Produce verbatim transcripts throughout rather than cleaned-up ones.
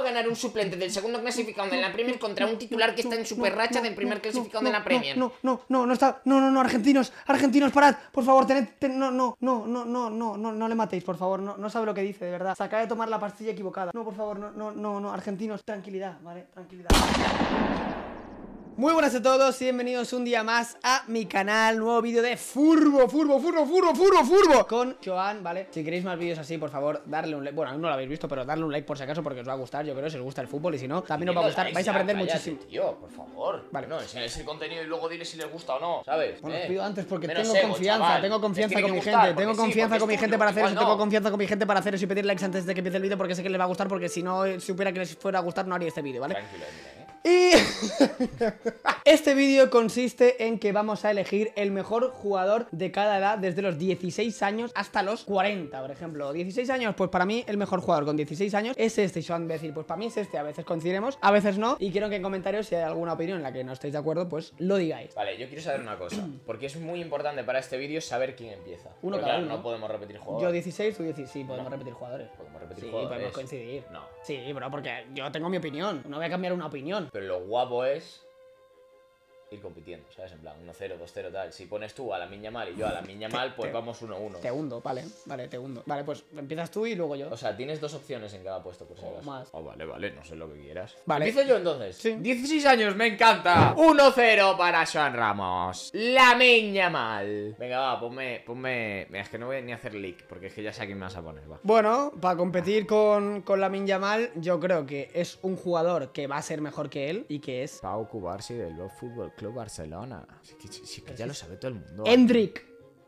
ganar un suplente del segundo clasificado de la Premier contra un titular que está en super racha del primer clasificado de la Premier? No, no, no, no está. No, no, no, argentinos, argentinos, parad. Por favor, tened. ten- no, no, no, no, no, no, no, no le matéis, por favor. No, no sabe lo que dice, de verdad. Se acaba de tomar la pastilla equivocada. No, por favor, no, no, no, no, argentinos, tranquilidad, ¿vale? Tranquilidad. Muy buenas a todos y bienvenidos un día más a mi canal, nuevo vídeo de Furbo, Furbo, Furbo, Furbo, Furbo, Furbo con Joan, ¿vale? Si queréis más vídeos así, por favor, darle un like, bueno, aún no lo habéis visto, pero darle un like por si acaso porque os va a gustar, yo creo, si os gusta el fútbol y si no, también os va a gustar, vais a aprender muchísimo. Tío, por favor. Vale. No, enseñáis el contenido y luego dile si les gusta o no, ¿sabes? Bueno, Eh. os pido antes porque Menos tengo ego, confianza, chaval. tengo Les confianza tiene con mi que gustar, gente, porque tengo sí, confianza porque con mi es gente tuyo, para hacer eso, igual tengo no. confianza con mi gente para hacer eso y pedir likes antes de que empiece el vídeo porque sé que les va a gustar, porque si no supiera que les fuera a gustar no haría este vídeo, ¿vale? Tranquilo, mira, eh. Y este vídeo consiste en que vamos a elegir el mejor jugador de cada edad desde los dieciséis años hasta los cuarenta, por ejemplo. dieciséis años, pues para mí el mejor jugador con dieciséis años es este. Y se van a decir, pues para mí es este, a veces coincidiremos, a veces no. Y quiero que en comentarios, si hay alguna opinión en la que no estéis de acuerdo, pues lo digáis. Vale, yo quiero saber una cosa, porque es muy importante para este vídeo saber quién empieza. Uno Porque, cada claro, uno. no podemos repetir jugadores. Yo dieciséis, tú dieciséis, sí, podemos No. repetir jugadores. Podemos repetir Sí, jugadores. podemos coincidir. No. Sí, bro, porque yo tengo mi opinión, no voy a cambiar una opinión. Pero lo guapo es ir compitiendo, ¿sabes? En plan, uno cero, dos cero, tal. Si pones tú a la Miña Mal y yo a la Miña Mal, pues te- vamos uno uno. Te hundo, vale, vale, te hundo. Vale, pues empiezas tú y luego yo. O sea, tienes dos opciones en cada puesto, por si O acaso. más. Oh, vale, vale, no sé lo que quieras. Vale. Empiezo yo entonces. Sí. dieciséis años, me encanta. uno cero para Joan Ramos. La Miña Mal. Venga, va, ponme, ponme... Mira, es que no voy ni a hacer leak, porque es que ya sé a quién me vas a poner, va. Bueno, para competir con, con Lamine Yamal, yo creo que es un jugador que va a ser mejor que él y que es Pau Cubarsí del Fútbol Club Barcelona. Sí que, sí que ya lo sabe todo el mundo. Endrick.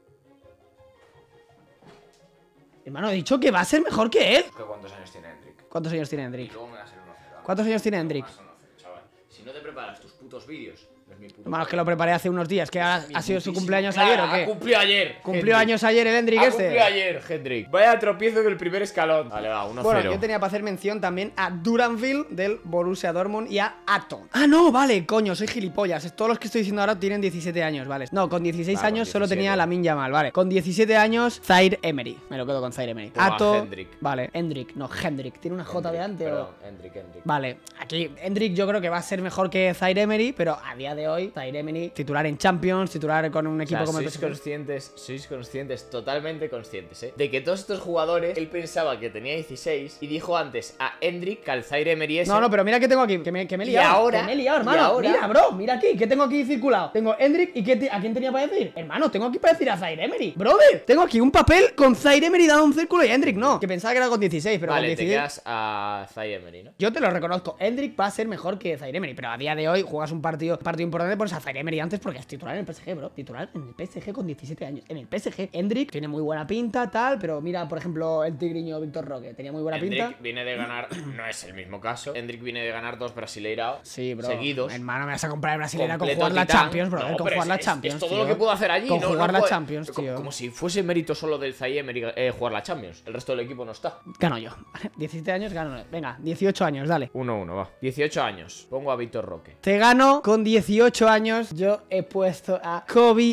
Hermano, he dicho que va a ser mejor que él. ¿Cuántos años tiene Hendrik? ¿Cuántos años tiene Y Endrick? luego me va a ser uno cero. ¿Cuántos años tiene Endrick? Más uno cero, chaval. Si no te preparas tus putos vídeos, no es mi puto. Hermano, es que lo preparé hace unos días. ¿Que ha, Mi ha sido su putísimo- cumpleaños Claro, ayer o ha qué? cumplido ayer. ¿Cumplió Hendrik. años ayer el Endrick Ha este? cumplido ayer, Hendrik. Vaya tropiezo del primer escalón. Vale, va, uno cero. Bueno, yo tenía para hacer mención también a Duranville del Borussia Dortmund y a Aton. Ah, no, vale, coño, soy gilipollas. Todos los que estoy diciendo ahora tienen diecisiete años, vale. No, con dieciséis Ah, con años solo diecisiete. tenía Lamine Yamal, vale. Con diecisiete años, Zaire Emery. Me lo quedo con Zaire Emery. Toma, Ato, Hendrik. vale, Hendrik, no, Hendrik. ¿Tiene una J de antes Perdón, o...? Hendrik, Hendrik. Vale, aquí Hendrik yo creo que va a ser mejor que Zaire Emery, pero a día de hoy, Zaire Emery, titular en Champions, titular con un O equipo sea, como el sois P S G. conscientes, sois conscientes, totalmente conscientes, ¿eh? De que todos estos jugadores, él pensaba que tenía dieciséis y dijo antes a Hendrik que al Zaire Emery ese. No, no, pero mira que tengo aquí, que me, que me he Y liado. ahora- que me he liado, y hermano. ahora- Mira, bro, mira aquí, ¿qué tengo aquí circulado? Tengo Hendrik y ¿qué te- ¿a quién tenía para decir? Hermano, tengo aquí para decir a Zaire Emery. Brother, tengo aquí un papel con Zaire Emery dado un círculo y Hendrik no. Que pensaba que era con dieciséis, pero Vale, con te dieciséis. quedas a Zaire Emery, ¿no? Yo te lo reconozco, Hendrik va a ser mejor que Zaire Emery, pero a día de hoy juegas un partido, partido importante, pones a Zaire Emery antes porque es titular en el P S G, bro. Titular en el P S G con diecisiete años. En el P S G, Hendrik tiene muy buena pinta, tal, pero mira, por ejemplo, el tigriño Víctor Roque, tenía muy buena Hendrik pinta. viene de ganar, no es el mismo caso. Hendrik viene de ganar dos Brasileiraos Sí, bro. seguidos. Hermano, me vas a comprar el brasileña con Completo jugar la titán. Champions, bro. No, con pero jugar es- la es- Champions, es todo tío. lo que puedo hacer allí. Con no- jugar no la puede- Champions, como, tío. como si fuese mérito solo del Zaire Emery eh, jugar la Champions. El resto del equipo no está. Gano yo. Vale, diecisiete años, gano. Venga, dieciocho años, dale. uno uno, va. dieciocho años. Pongo a Víctor Roque. Te gano con dieciocho años. Yo he puesto a Kobe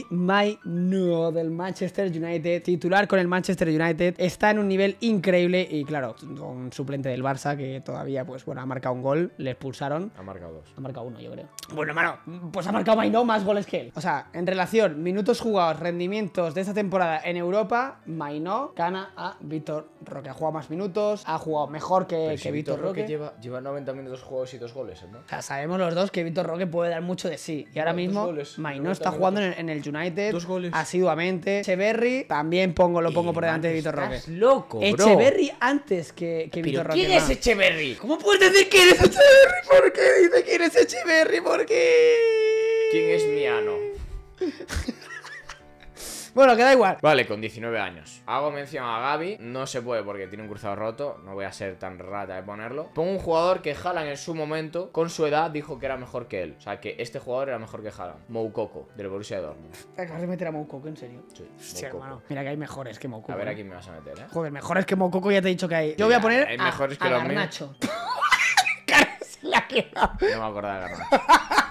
Mainoo del Manchester United. Titular con el Manchester United. Está en un nivel increíble. Y claro, un suplente del Barça que todavía, pues bueno, ha marcado un gol. Le expulsaron. Ha marcado dos. Ha marcado uno, yo creo. Bueno, hermano, pues ha marcado Mainoo más goles que él. O sea, en relación, minutos jugados, rendimientos de esta temporada en Europa, Mainoo gana a Víctor Roque. Ha jugado más minutos, ha jugado mejor que, Pero que si Víctor Roque. lleva, lleva noventa minutos juegos y dos goles, ¿no? O sea, sabemos los dos que Víctor Roque puede dar mucho de sí. Y ahora Dos mismo, goles, Mainoo noventa está jugando en, en el United Dos goles. asiduamente. Echeverry también pongo, lo pongo por delante de Víctor Roque. Estás loco, bro. Echeverry antes que, que ¿Pero Víctor Roque. quién es hermano. Echeverry? ¿Cómo puedes decir que eres Echeverry? ¿Por qué dice que eres Echeverry? ¿Por qué? ¿Quién es Miano? Bueno, que da igual. Vale, con diecinueve años. Hago mención a Gavi. No se puede porque tiene un cruzado roto. No voy a ser tan rata de ponerlo. Pongo un jugador que Haaland en su momento, con su edad, dijo que era mejor que él. O sea, que este jugador era mejor que Haaland. Moukoko, del Borussia Dortmund. Te acabas de meter a Moukoko, ¿en serio? Sí, Sí, Moukoko. hermano. Mira que hay mejores que Moukoko. A ver ¿eh? a quién me vas a meter, ¿eh? Joder, mejores que Moukoko ya te he dicho que hay. Yo voy a Ya, poner hay a, mejores que a los míos. Garnacho. Cara, se la ha quedado. No me acordaba de Garnacho.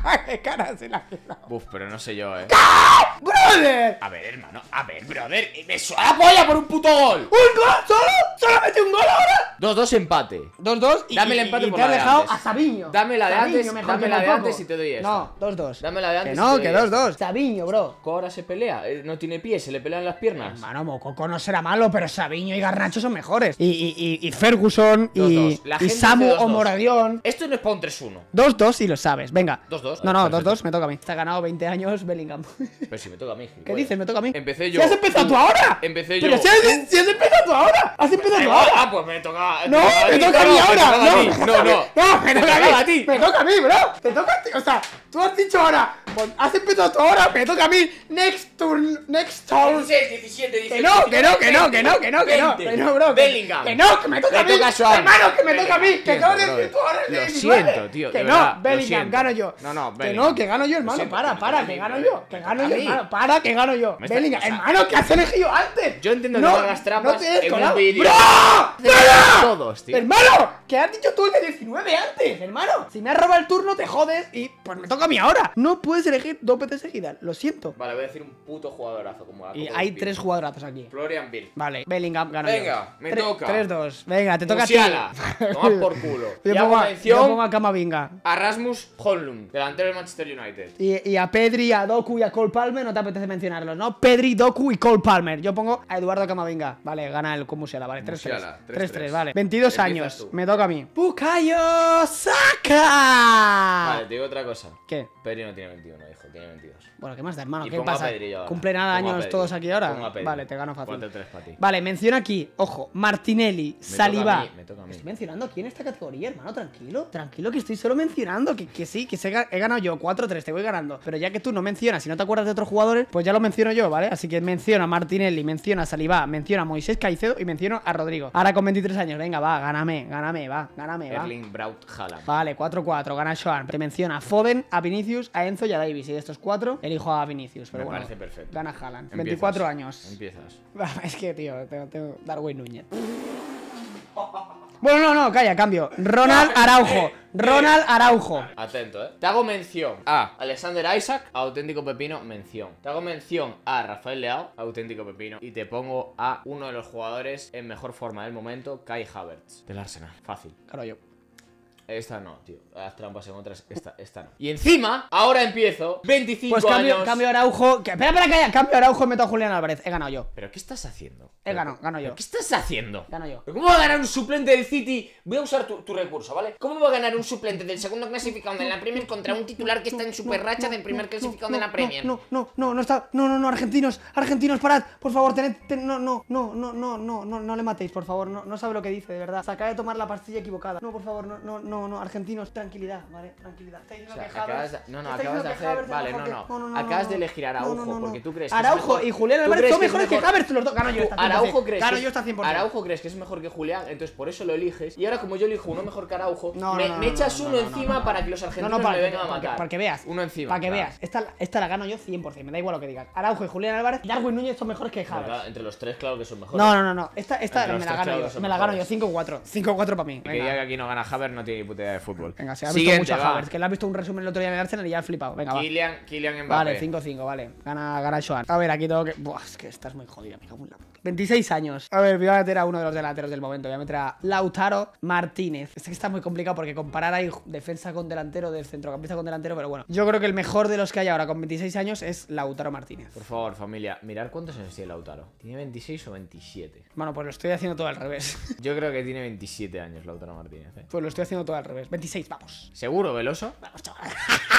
¡Qué cara se la ha quedado! Uf, pero no sé yo, eh. ¡Brother! A ver, hermano, a ver, brother. Me suena la polla por un puto gol. ¡Un gol solo! ¡Solo mete un gol ahora! dos dos empate. dos dos y, Dame el y- empate y por te ha la de dejado antes. a Sabiño. Dame la de Sabiño, antes, mejor dame que la de Mococo. antes y te doy esta. No, dos dos. Dame la de antes Que y no, te que doy dos dos. Sabiño, bro. Mococo ahora se pelea, eh, no tiene pies, se le pelean las piernas. Hermano, Mococo no será malo, pero Sabiño y Garnacho son mejores. Y, y, y, y Ferguson y, dos dos. La y gente Samu dice dos dos. o Moradión. Esto no es para un tres uno. dos dos y lo sabes, venga. dos dos. No, no, Perfecto. dos dos, me toca a mí. Te ha ganado veinte años Bellingham. Pero si me toca a mí. ¿Qué gilipollas. dices? Me toca a mí. Empecé yo. ¿Si has empezado tú ahora? Empecé yo. Pero si has, si has empezado tú ahora. Has empezado tú Ah, ahora. ah, pues me toca. No, a me ti, toca a no, mí no, ahora. me toca a ti. No, No, no. no, me Te toca tocaba a a ti. ti. Me toca a mí, bro. Te toca a ti. O sea, tú has dicho ahora. Pues has empezado tú ahora. Me toca a mí. Next turn. Next turn. dieciséis, diecisiete, Que dieciocho. no, que no, que no, que no, que no, que no, veinte. que no, bro. que- Bellingham. Que no, que me toca Le a mí. toca a Joan. Hermano, que me toca a mí. Que Siento, acabas de brother. decir tú ahora el Lo diecinueve. siento, tío, Que de no, verdad, lo Bellingham, siento. gano yo. No, no, Que Bellingham. no, que gano yo, Lo hermano. siento, Para, que me para, toca a que mí, gano brother. yo. Que Me gano toca yo, a mí. hermano. Para, que gano yo. Me está- Bellingham, o sea- hermano, que has elegido antes. Yo entiendo que no hagas trampas no te des en un colado. vídeo. ¡Bro! ¡Para! Todos, tío. Hermano, que has dicho tú el de diecinueve antes, hermano. Si me has robado el turno, te jodes y pues me toca a mí ahora. No puedes elegir dos veces seguidas, lo siento. Vale, voy a decir un puto jugadorazo como la Y Copa hay del Pino. tres jugadorazos aquí. Florian Wirtz. Vale, Bellingham gana. Venga, me toca. tres dos. Venga, te toca Musiala. a ti. Toma por culo. Yo Y hago pongo, a, yo mención pongo a Camavinga. a Rasmus Højlund, delantero del Manchester United. Y, y a Pedri, a Doku y a Cole Palmer no te apetece mencionarlos, ¿no? Pedri, Doku y Cole Palmer. Yo pongo a Eduardo Camavinga. Vale, gana el con Musiala, vale. tres tres. Musiala, tres tres tres. tres, vale. veintidós Empiezas años. tú. Me toca a mí. Bukayo Saka. Vale, te digo otra cosa. ¿Qué? Pedri no tiene veintiuno, hijo, tiene veintidós. Bueno, ¿qué más da, hermano? Y ¿Qué pongo a pasa? Pedri yo ahora. ¿Cumplen nada Pongo a años Pedri. todos aquí ahora? Pongo a Pedri. Vale, te gano fácil. cuatro tres para ti. Vale, menciona aquí, ojo, Martinelli, toca Saliba. a mí, me toca a mí. Estoy mencionando aquí en esta categoría, hermano, tranquilo. Tranquilo, que estoy solo mencionando. Que, que sí, que se he ganado yo cuatro tres, te voy ganando. Pero ya que tú no mencionas y no te acuerdas de otros jugadores, pues ya lo menciono yo, ¿vale? Así que menciona a Martinelli, menciona a Saliba, menciona a Moisés Caicedo y menciono a Rodrigo. Ahora con veintitrés años, venga, va, gáname, gáname, va, gáname, va. Erling Braut Haaland. Vale, cuatro cuatro, gana Joan. Te menciona a Foden, a Vinicius, a Enzo y a Davis. Y de estos cuatro, elijo a Vinicius. Pero Me bueno, parece perfecto. gana Haaland. Empiezas. veinticuatro años. Empiezas. Es que, tío, tengo, tengo Darwin Núñez. Bueno, no, no, calla, cambio. Ronald Araujo. Ronald Araujo. Atento, eh. Te hago mención a Alexander Isaac, auténtico pepino, mención. Te hago mención a Rafael Leao, auténtico pepino. Y te pongo a uno de los jugadores en mejor forma del momento, Kai Havertz, del Arsenal. Fácil. Claro, yo. Esta no, tío. Haz trampas en otras. Esta, esta no. Y encima, ahora empiezo. veinticinco Pues cambio, años. cambio Araujo. Que, espera, espera, calla. Cambio Araujo y meto a Julián Álvarez. He ganado yo. ¿Pero qué estás haciendo? He ganado, gano yo. ¿Pero qué estás haciendo? Gano yo. ¿Pero cómo va a ganar un suplente del City? Voy a usar tu, tu recurso, ¿vale? ¿Cómo va a ganar un suplente del segundo clasificado de la Premier contra un titular que está en super racha del primer clasificado de la Premier? No, no, no, no está. No, no, no, argentinos, argentinos, parad. Por favor, tened. ten- no, no, no, no, no, no, no, no le matéis, por favor. No, no sabe lo que dice, de verdad. Se acaba de tomar la pastilla equivocada. No, por favor, no, no, no, no, argentinos, tranquilidad, ¿vale? Tranquilidad. Estáis O diciendo sea, que Havertz- acabas de, no, no, estáis acabas de diciendo que hacer. Havertz es Vale, mejor no, que- no. no, Acabas no, de no. elegir a No, Araujo no, no, no. porque tú crees que es Araujo mejor- y Julián tú Álvarez crees son que es mejores que mejor- Havertz. Los dos. Gano yo esta cien por cien. Araujo crees Gano que yo es- esta cien por cien. Araujo crees que es mejor que Julián, entonces por eso lo eliges. Y ahora como yo elijo uno mejor que Araujo, No, me, no, no, me echas no, no, uno no, no, encima no, no. para que los No, argentinos no, para me que, vengan a para que- matar. para que veas. Uno encima. Para que claro. veas. Esta, esta la gano yo cien por cien. Me da igual lo que digas. Araujo y Julián Álvarez. Darwin Núñez son mejores que Pero Havertz. claro, entre los tres, claro que son mejores. No, no, no, no. Esta, esta Entre me los la tres, gano claro yo. que son Me la gano yo. mejores. cinco cuatro. cinco cuatro para mí. Y que diga que Venga. aquí no gana Havertz no tiene ni puta idea de fútbol. Venga, se ha visto Siguiente, mucho a va. Havertz. Que le has visto un resumen el otro día en el Arsenal y ya has flipado. Venga, va. Kylian, Kylian Mbappé. Vale, cinco cinco, vale. Gana, gana Joan. A ver, aquí tengo que. Buah, es que estás muy jodida, me cago en la puta. veintiséis años. A ver, voy a meter a uno de los delanteros del momento. Voy a meter a Lautaro Martínez. Este que está muy complicado porque comparar ahí defensa con delantero, del centrocampista con delantero, pero bueno. Yo creo que el mejor de los que hay ahora con veintiséis años es Lautaro Martínez. Por favor, familia, mirar cuántos años tiene Lautaro. ¿Tiene veintiséis o veintisiete? Bueno, pues lo estoy haciendo todo al revés. Yo creo que tiene veintisiete años Lautaro Martínez, ¿eh? Pues lo estoy haciendo todo al revés. veintiséis, vamos. ¿Seguro, Veloso? Vamos, chaval.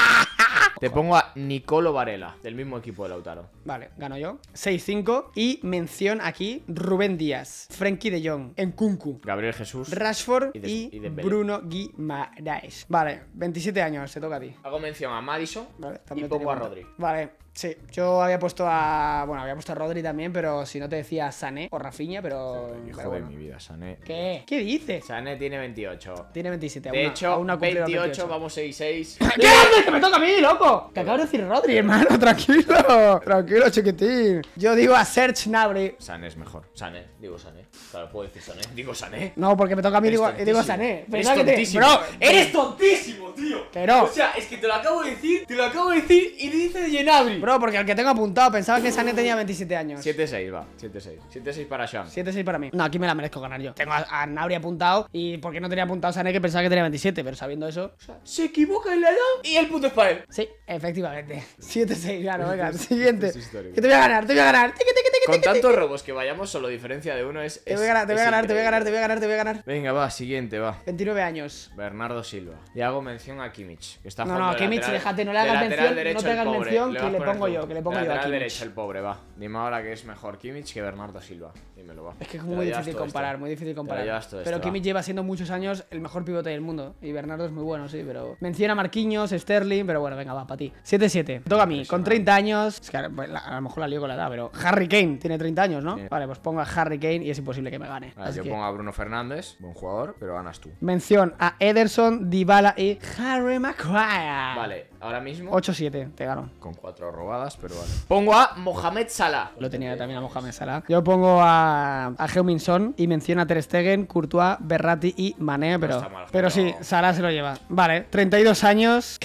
Te pongo a Nicolo Varela, del mismo equipo de Lautaro. Vale, gano yo. seis cinco. Y mención aquí Rubén Díaz, Frenkie de Jong, Nkunku, Gabriel Jesús. Rashford Y de- y, y Dembélé. Bruno Guimaraes. Vale, veintisiete años, te toca a ti. Hago mención a Madison Vale, y también pongo a tengo- Rodri. Vale, Sí, yo había puesto a... Bueno, había puesto a Rodri también, pero si no te decía Sané o Rafinha, pero... Hijo pero bueno. de mi vida, Sané. ¿Qué? ¿Qué dices? Sané tiene veintiocho. Tiene veintisiete. De aún, hecho, aún no ha cumplido veintiocho, veintiocho. vamos seis seis. ¿Qué haces? ¡Que me toca a mí, loco! Que acabo de decir Rodri, hermano. Tranquilo. Tranquilo, chiquitín. Yo digo a Serge Gnabry. Sané es mejor. Sané, digo Sané. Claro, puedo decir Sané. Digo Sané. No, porque me toca a mí, Eres digo, digo tontísimo. Sané. Eres Pensaba que te... tontísimo. Bro, Eres tontísimo, tío. Que no. O sea, es que te lo acabo de decir, te lo acabo de decir y dice Gnabry. Bro, porque el que tengo apuntado pensaba que Sané tenía veintisiete años. siete seis, va. siete seis. siete seis para Sean. siete seis para mí. No, aquí me la merezco ganar yo. Tengo a, a Gnabry apuntado y porque no tenía apuntado a Sané que pensaba que tenía veintisiete, pero sabiendo eso... O sea, se equivoca en la edad y el punto es para él. Sí, efectivamente. siete seis, claro, venga, siguiente. es histórico. Que te voy a ganar, te voy a ganar. Tiqui, tiqui, tiqui, Con tiqui, tantos tiqui. robos que vayamos, solo diferencia de uno es. Te es- voy a ganar, te voy a es ganar, te voy a ganar, te voy increíble. a ganar, te voy a ganar. Venga, va, siguiente, va. veintinueve años. Bernardo Silva. Y hago mención a Kimmich, que está No, jugando no, de Kimmich, lateral- déjate, no le de hagas lateral mención, derecho no te el hagas pobre. mención, Le que vas le a poner pongo tú. yo, que le pongo De yo a lateral Kimmich. derecho el pobre, va. Dime ahora que es mejor Kimmich que Bernardo Silva. Dímelo, va. Es que es Te lo muy llevas difícil todo comparar, esto. muy difícil Te lo comparar. llevas todo Pero esto, va. Kimmich lleva siendo muchos años el mejor pivote del mundo. Y Bernardo es muy bueno, sí, pero... Menciona a Marquinhos, Sterling, pero bueno, venga, va, para ti. siete siete. Toca a mí, con treinta años... Es que a pues, la- a lo mejor la lío con la edad, pero... Harry Kane tiene treinta años, ¿no? Sí. Vale, pues pongo a Harry Kane y es imposible que me gane. Vale, Así yo que... pongo a Bruno Fernández, buen jugador, pero ganas tú. Mención a Ederson, Dybala y Harry Maguire. Vale, ahora mismo ocho siete, te gano. con cuatro robadas, pero vale. Pongo a Mohamed Salah. Lo tenía también a Mohamed Salah. Yo pongo a, a Heung-min Son y menciono a Ter Stegen, Courtois, Berratti y Mané, pero, está mal, pero pero- sí, Salah se lo lleva. Vale, treinta y dos años.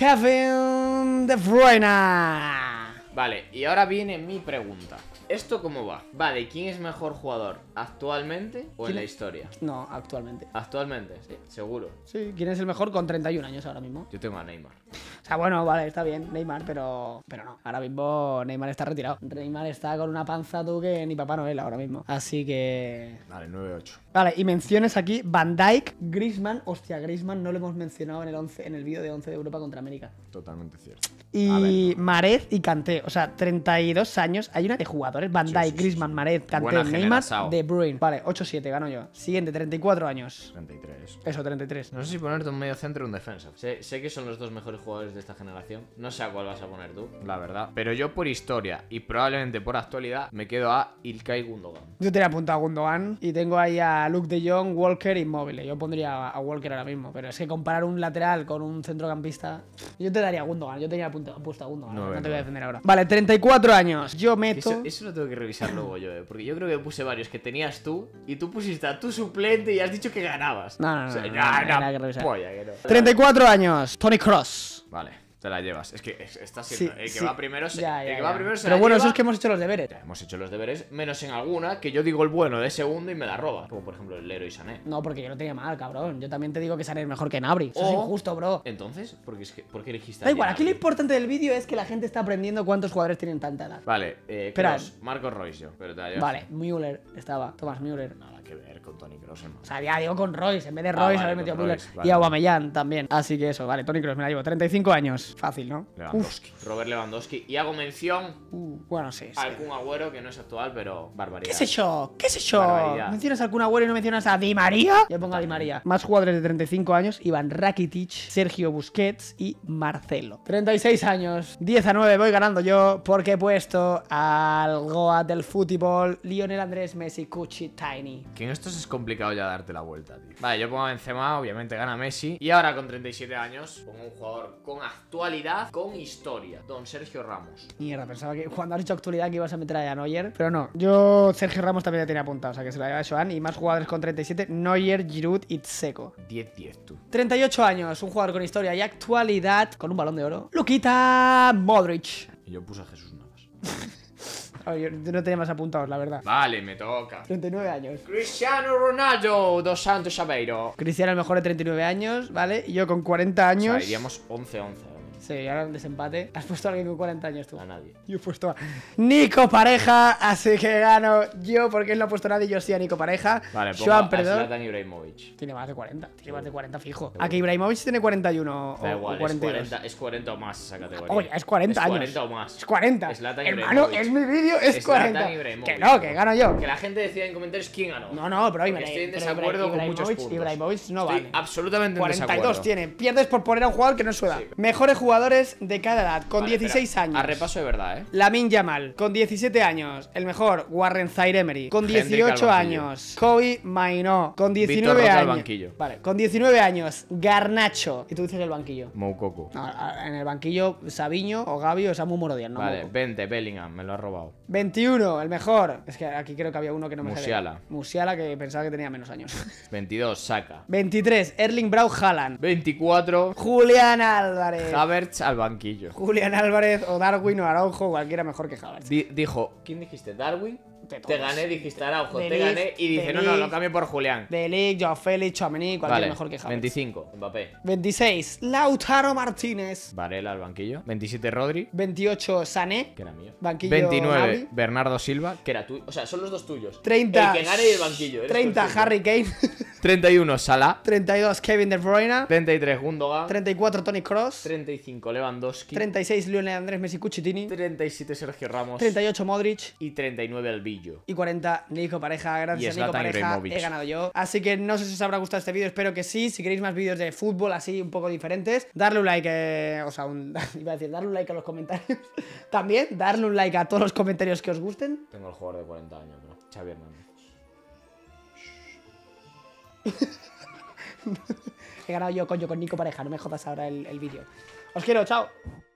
Kevin De Bruyne. Vale, y ahora viene mi pregunta. ¿Esto cómo va? Vale, ¿quién es mejor jugador? ¿Actualmente o en ¿Quién la es? historia? No, actualmente. Actualmente, sí, seguro. Sí, ¿quién es el mejor con treinta y un años ahora mismo? Yo tengo a Neymar. O sea, bueno, vale, está bien, Neymar, pero pero no. Ahora mismo Neymar está retirado. Neymar está con una panza tú que ni Papá Noel ahora mismo. Así que... Vale, nueve ocho. Vale, y menciones aquí Van Dijk, Griezmann. Hostia, Griezmann no lo hemos mencionado en el once, en el vídeo de once de Europa contra América. Totalmente cierto. A Y ver, no. Mahrez y Kanté. O sea, treinta y dos años. Hay una de jugadores. Van Sí, Dijk, sí, sí, Griezmann, sí. Mahrez, Kanté, Buena Neymar, generación. De Bruyne. Vale, ocho siete, gano yo. Siguiente, treinta y cuatro años. treinta y tres. Eso, treinta y tres. No sé si ponerte un medio centro o un defensa. Sé, sé que son los dos mejores jugadores de esta generación. No sé a cuál vas a poner tú, la verdad. Pero yo por historia y probablemente por actualidad me quedo a Ilkay Gundogan. Yo tenía apuntado a Gundogan y tengo ahí a Luke de Jong, Walker y Mobile. Yo pondría a Walker ahora mismo, pero es que comparar un lateral con un centrocampista. Yo te daría a Gundogan, yo tenía apuntado puesto a Gundogan. No, No, no, te voy a no. defender ahora. Vale, treinta y cuatro años. Yo meto. Eso, eso lo tengo que revisar luego yo, eh. Porque yo creo que puse varios que tenías tú y tú pusiste a tu suplente y has dicho que ganabas. No, no, no, O sea, no, no, nah, no hay nah, nada que revisar. polla, que no. treinta y cuatro años. Tony Cross. Vale, te la llevas. Es que es- está Sí, siendo. el que sí. va primero se, Ya, el ya, que ya. va primero se Pero la bueno, lleva. eso es que hemos hecho los deberes. Ya, hemos hecho los deberes, menos en alguna que yo digo el bueno de segundo y me la roba. Como por ejemplo el Leroy Sané. No, porque yo lo tenía mal, cabrón. Yo también te digo que Sané es mejor que Gnabry. Eso es O- injusto, bro. Entonces, ¿por qué, es que, ¿por qué elegiste a Da igual, aquí lo Gnabry? importante del vídeo es que la gente está aprendiendo cuántos jugadores tienen tanta edad. Vale, eh, Espera. Kroos, Marcos Royce yo, pero te la llevas. Vale, Müller estaba, Thomas Müller. Nada que ver con Tony Kroos, hermano. O sea, ya digo con Royce, en vez de Ah, Royce vale, haber metido con Müller. Royce, vale. Y Aubameyang también. Así que eso, vale, Tony Kroos me la llevo. treinta y cinco años. Fácil, ¿no? Uf. Lewandowski. Robert Lewandowski. Y hago mención Uh, bueno, sí, sí. al Kun Agüero, que no es actual, pero barbaridad. ¿Qué sé yo? ¿Qué sé yo? Barbaridad. ¿Mencionas a algún Agüero y no mencionas a Di María? Yo pongo a Di María. Más jugadores de treinta y cinco años: Iván Rakitic, Sergio Busquets y Marcelo. treinta y seis años. diez a nueve voy ganando yo porque he puesto al Goat del fútbol, Lionel Andrés Messi, Cucci, Tiny. Que en estos es complicado ya darte la vuelta, tío. Vale, yo pongo a Benzema, obviamente gana Messi. Y ahora con treinta y siete años, pongo un jugador con actualidad, con historia. Don Sergio Ramos. Mierda, pensaba que cuando has dicho actualidad que ibas a meter a Neuer, pero no. Yo, Sergio Ramos también la tenía apuntado, o sea que se la lleva a Joan. Y más jugadores con treinta y siete: Neuer, Giroud y Dzeko. diez diez, tú. treinta y ocho años, un jugador con historia y actualidad, con un balón de oro. Luquita Modric. Y yo puse a Jesús Navas. Oh, yo yo no tenía más apuntados, la verdad. Vale, me toca. treinta y nueve años. Cristiano Ronaldo dos Santos Aveiro. Cristiano el mejor de treinta y nueve años, ¿vale? Y yo con cuarenta O años. sea, iríamos once once. Sí, ahora un desempate. Has puesto a alguien con cuarenta años tú. A nadie. Yo he puesto a Nico Pareja, así que gano yo porque él no ha puesto a nadie, yo sí a Nico Pareja. Vale, pongo Joan, a perdón. Zlatan Ibrahimovic. Tiene más de cuarenta, tiene más de cuarenta fijo. Seguro. A que Ibrahimovic tiene cuarenta y uno Da o, igual, o cuarenta y dos. es cuarenta, es cuarenta o más esa categoría. Oye, es cuarenta es años. cuarenta o más. Es cuarenta. Zlatan Hermano, Ibrahimovic. es mi vídeo, es Zlatan cuarenta. Ibrahimovic. Que no, que gano yo. Que la gente decida en comentarios quién ganó. No, no, pero, Porque Ibra- estoy en pero desacuerdo con muchos Ibrahimovic- puntos. Ibrahimovic no Estoy vale. absolutamente en cuarenta y dos desacuerdo. tiene. Pierdes por poner a un jugador que no es su edad. Sí. Mejores jugadores jugadores de cada edad, con Vale, dieciséis espera, años. A repaso de verdad, ¿eh? Lamine Yamal, con diecisiete años. El mejor, Warren Zaire-Emery, con Hendrick dieciocho al banquillo. años. Kobe Mainoo, con diecinueve Roca al años. banquillo. Vale, con diecinueve años. Garnacho. Y tú dices el banquillo. Moukoko. No, a- en el banquillo, Sabiño o Gavi o Samu Morodian, ¿no? Vale, Moco. veinte, Bellingham, me lo has robado. veintiuno, el mejor. Es que aquí creo que había uno que no me salía. Musiala. Musiala, que pensaba que tenía menos años. veintidós, Saka. veintitrés, Erling Braut Haaland. veinticuatro, Julián Álvarez. Havertz al banquillo. Julián Álvarez o Darwin o Araujo, cualquiera mejor que Havertz. Di- dijo, ¿quién dijiste? ¿Darwin? De Te todos. gané, dijiste Araujo, De te Ligt, gané y dice, de no, no, lo Ligt. cambio por Julián. De Ligt, Joao Félix, Tchouaméni, cualquiera Vale, mejor que Havertz. veinticinco, Mbappé. veintiséis, Lautaro Martínez. Varela al banquillo. veintisiete, Rodri, veintiocho, Sané. que era mío. Banquillo veintinueve, Gabri. Bernardo Silva, que era tuyo. O sea, son los dos tuyos. treinta, El que gane y el banquillo. eres treinta, consciente. Harry Kane. treinta y uno, Salah. treinta y dos, Kevin De Bruyne. treinta y tres, Gundogan. treinta y cuatro, Toni Kroos. treinta y cinco, Lewandowski. treinta y seis, Lionel Andrés Messi Cucitini. treinta y siete, Sergio Ramos. treinta y ocho, Modric. Y treinta y nueve, Albillo. Y cuarenta, Nico Pareja. Y Gracias a Nico Zlatan Pareja Ibrahimovic. he ganado yo. Así que no sé si os habrá gustado este vídeo. Espero que sí. Si queréis más vídeos de fútbol así un poco diferentes, darle un like. eh, o sea, un, iba a decir, darle un like a los comentarios. También darle un like a todos los comentarios que os gusten. Tengo el jugador de cuarenta años, bro. Xavi Hernández. He ganado yo, coño, con Nico Pareja. No me jodas ahora el, el vídeo. Os quiero, chao.